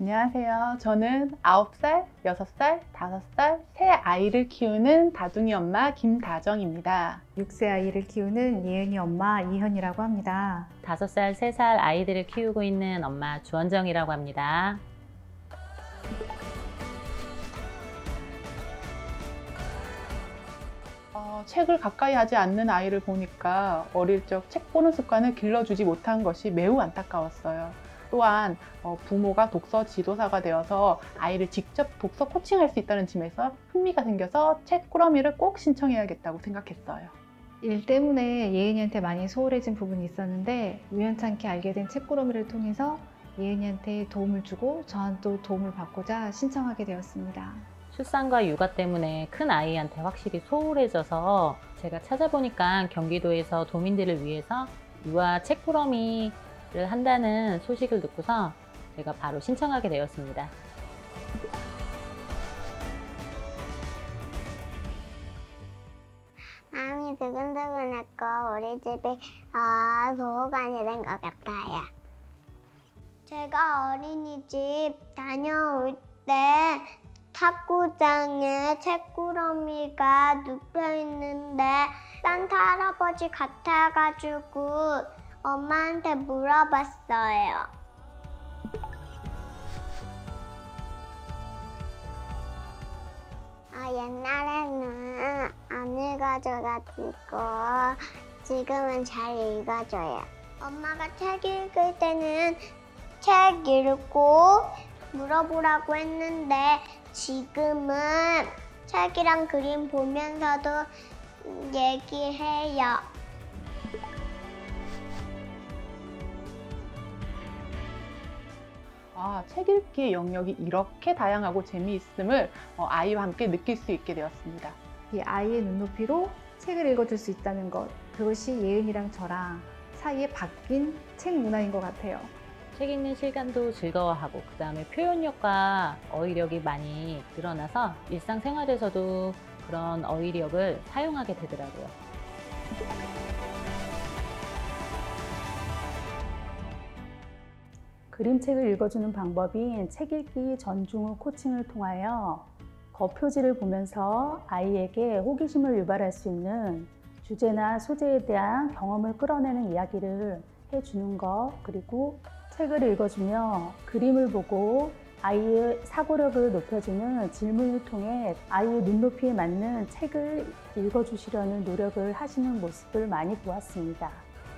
안녕하세요. 저는 9살, 6살, 5살 세 아이를 키우는 다둥이 엄마 김다정입니다. 6세 아이를 키우는 예은이 엄마 이현이라고 합니다. 5살, 3살 아이들을 키우고 있는 엄마 주원정이라고 합니다. 책을 가까이 하지 않는 아이를 보니까 어릴 적 책 보는 습관을 길러주지 못한 것이 매우 안타까웠어요. 또한 부모가 독서 지도사가 되어서 아이를 직접 독서 코칭할 수 있다는 점에서 흥미가 생겨서 책꾸러미를 꼭 신청해야겠다고 생각했어요. 일 때문에 예은이한테 많이 소홀해진 부분이 있었는데 우연찮게 알게 된 책꾸러미를 통해서 예은이한테 도움을 주고 저한테도 도움을 받고자 신청하게 되었습니다. 출산과 육아 때문에 큰 아이한테 확실히 소홀해져서 제가 찾아보니까 경기도에서 도민들을 위해서 유아 책꾸러미를 한다는 소식을 듣고서 제가 바로 신청하게 되었습니다. 마음이 두근두근했고 우리 집이 보호관이 된 것 같아요. 제가 어린이집 다녀올 때 탁구장에 책꾸러미가 눕혀있는데 산타 할아버지 같아가지고 엄마한테 물어봤어요. 옛날에는 안 읽어줘가지고 지금은 잘 읽어줘요. 엄마가 책 읽을 때는 책 읽고 물어보라고 했는데 지금은 책이랑 그림 보면서도 얘기해요. 책 읽기의 영역이 이렇게 다양하고 재미있음을 아이와 함께 느낄 수 있게 되었습니다. 이 아이의 눈높이로 책을 읽어줄 수 있다는 것, 그것이 예은이랑 저랑 사이에 바뀐 책 문화인 것 같아요. 책 읽는 시간도 즐거워하고 그 다음에 표현력과 어휘력이 많이 늘어나서 일상생활에서도 그런 어휘력을 사용하게 되더라고요. 그림책을 읽어주는 방법인 책 읽기 전중후 코칭을 통하여 거표지를 보면서 아이에게 호기심을 유발할 수 있는 주제나 소재에 대한 경험을 끌어내는 이야기를 해주는 것, 그리고 책을 읽어주며 그림을 보고 아이의 사고력을 높여주는 질문을 통해 아이의 눈높이에 맞는 책을 읽어주시려는 노력을 하시는 모습을 많이 보았습니다.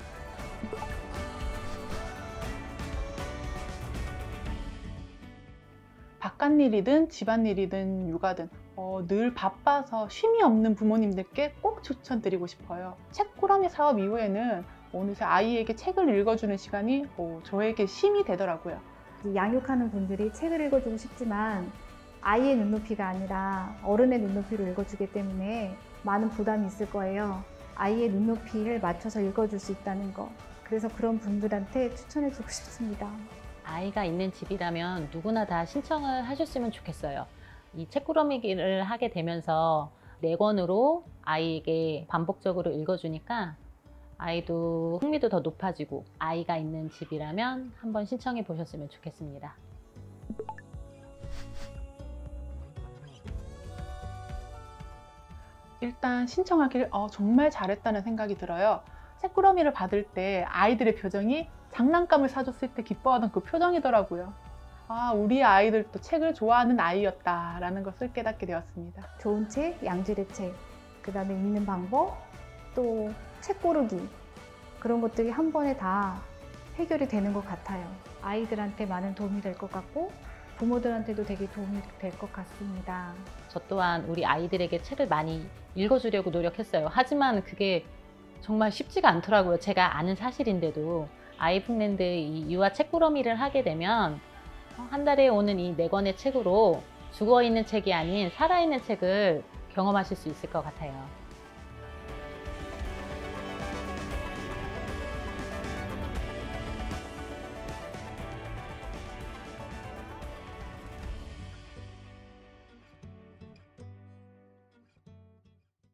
바깥일이든 집안일이든 육아든 늘 바빠서 쉼이 없는 부모님들께 꼭 추천드리고 싶어요. 책꾸러미 사업 이후에는 어느새 아이에게 책을 읽어주는 시간이 저에게 쉼이 되더라고요. 양육하는 분들이 책을 읽어주고 싶지만 아이의 눈높이가 아니라 어른의 눈높이로 읽어주기 때문에 많은 부담이 있을 거예요. 아이의 눈높이를 맞춰서 읽어줄 수 있다는 거. 그래서 그런 분들한테 추천해주고 싶습니다. 아이가 있는 집이라면 누구나 다 신청을 하셨으면 좋겠어요. 이 책꾸러미기를 하게 되면서 4권으로 아이에게 반복적으로 읽어주니까 아이도 흥미도 더 높아지고 아이가 있는 집이라면 한번 신청해 보셨으면 좋겠습니다. 일단 신청하길 정말 잘했다는 생각이 들어요. 책꾸러미를 받을 때 아이들의 표정이 장난감을 사줬을 때 기뻐하던 그 표정이더라고요. 우리 아이들도 책을 좋아하는 아이였다라는 것을 깨닫게 되었습니다. 좋은 책, 양질의 책, 그 다음에 읽는 방법, 또 책 고르기, 그런 것들이 한 번에 다 해결이 되는 것 같아요. 아이들한테 많은 도움이 될 것 같고 부모들한테도 되게 도움이 될 것 같습니다. 저 또한 우리 아이들에게 책을 많이 읽어주려고 노력했어요. 하지만 그게 정말 쉽지가 않더라고요. 제가 아는 사실인데도. 아이북랜드 이 유아 책꾸러미를 하게 되면 한 달에 오는 이 4권의 책으로 죽어있는 책이 아닌 살아있는 책을 경험하실 수 있을 것 같아요.